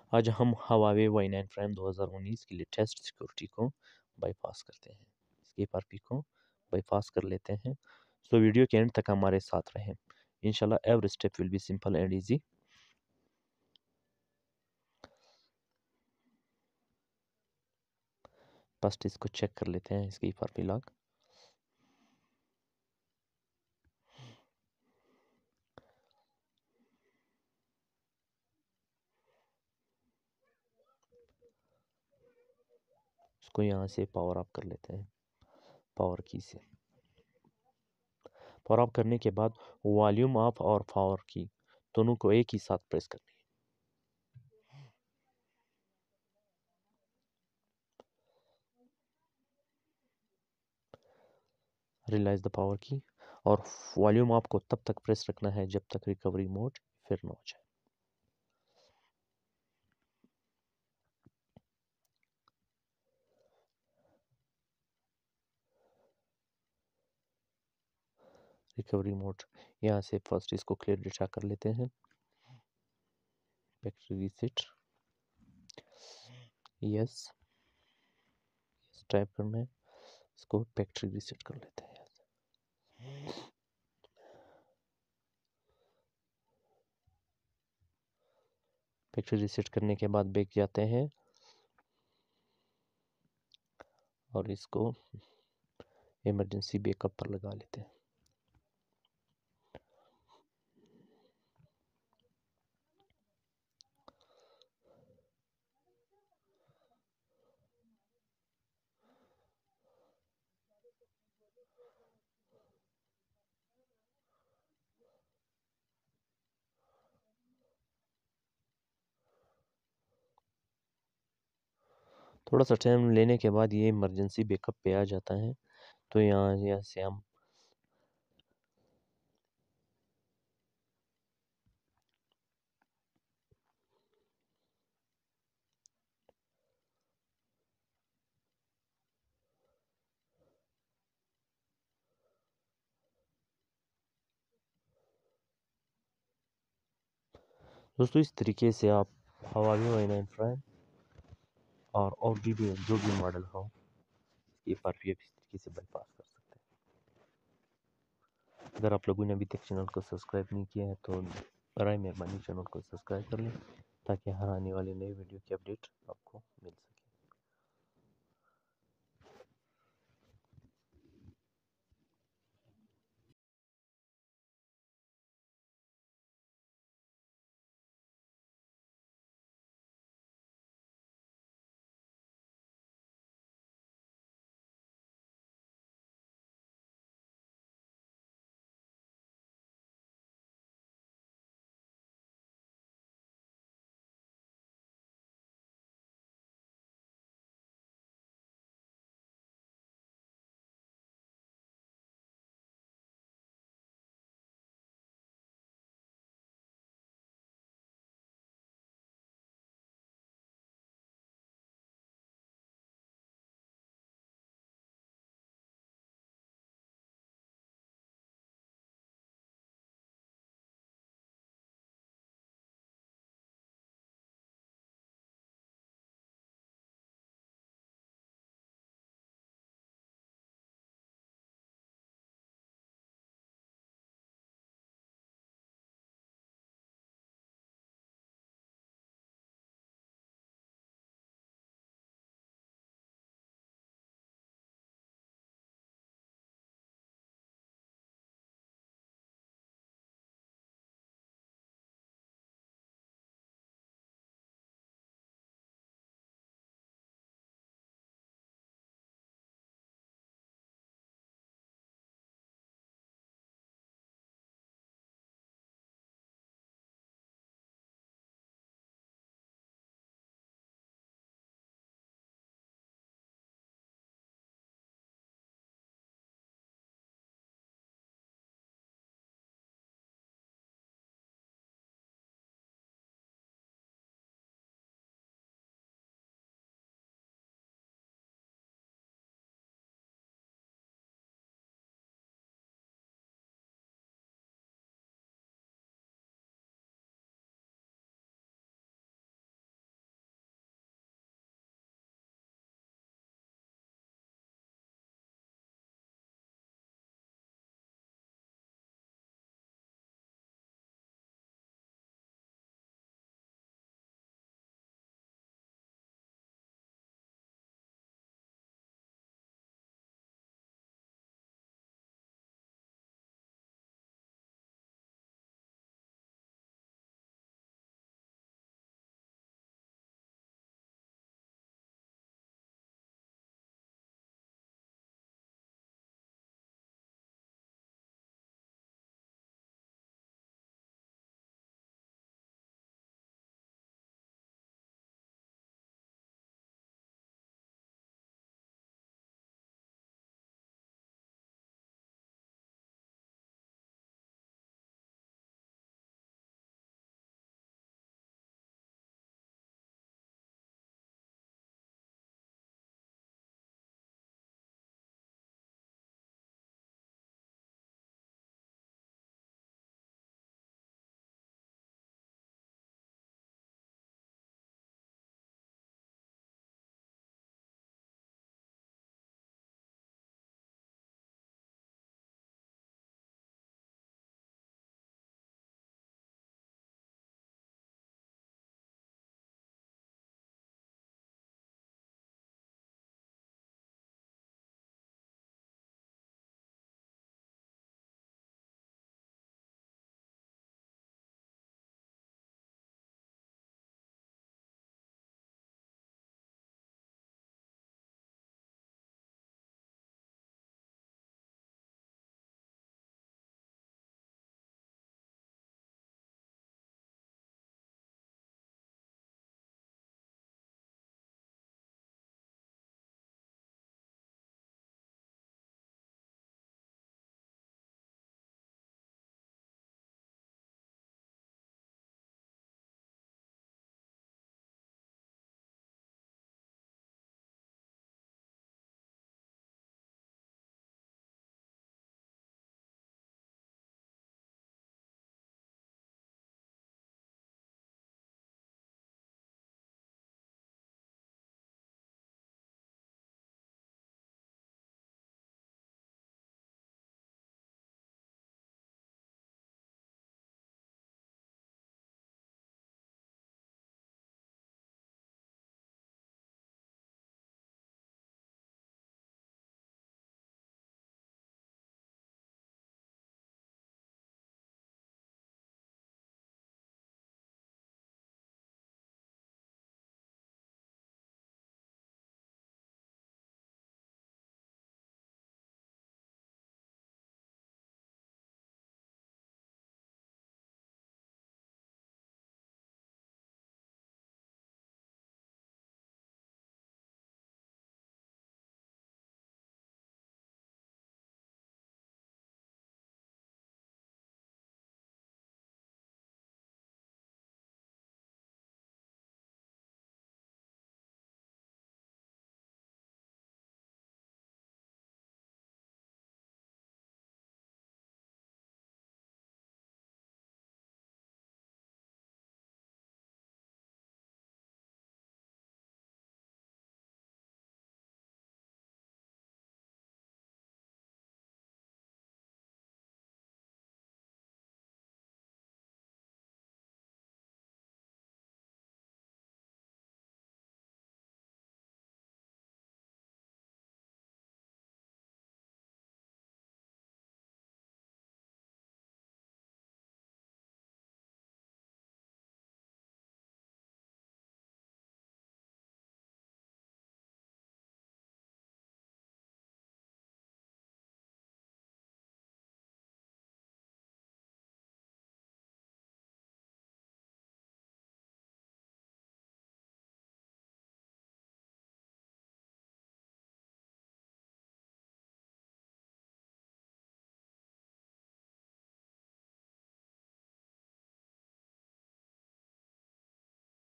आज हम Huawei Y9 Prime 2019 की लेटेस्ट सिक्योरिटी को बाईपास करते हैं। इसकी FRP को बाईपास कर लेते हैं। सो वीडियो के एंड तक हमारे साथ रहें। इंशाल्लाह every step will be simple and easy. First इसको चेक कर लेते हैं, इसकी FRP लॉग। इसको यहाँ से पावर ऑफ कर लेते हैं, पावर की से। पावर ऑफ करने के बाद वॉल्यूम ऑफ और पावर की दोनों को एक ही साथ प्रेस करनी है। रियलाइज द पावर की और वॉल्यूम ऑफ को तब तक प्रेस रखना है जब तक रिकवरी मोड फिर न हो जाए। रिकवरी मोड यहाँ से फर्स्ट इसको क्लियर डेटा कर लेते हैं। फैक्ट्री रीसेट, यस टाइप करना है। इसको फैक्ट्री रीसेट कर लेते हैं। फैक्ट्री रीसेट करने के बाद बैक जाते हैं और इसको इमरजेंसी बैकअप पर लगा लेते हैं। थोड़ा सा टाइम लेने के बाद ये इमरजेंसी बैकअप पे आ जाता है। तो यहाँ से हम दोस्तों इस तरीके से आप Huawei Y9 Prime और भी जो भी मॉडल हो FRP इस तरीके से बाईपास कर सकते हैं। अगर आप लोगों ने अभी तक चैनल को सब्सक्राइब नहीं किया है तो बराए मेहरबानी चैनल को सब्सक्राइब कर लें ताकि हर आने वाले नए वीडियो की अपडेट आपको मिल सके।